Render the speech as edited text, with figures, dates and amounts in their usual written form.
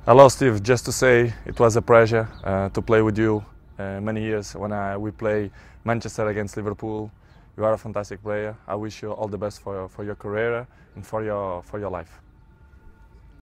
Hello Steve, just to say it was a pleasure to play with you many years when we play Manchester against Liverpool. You are a fantastic player. I wish you all the best for your career and for your life.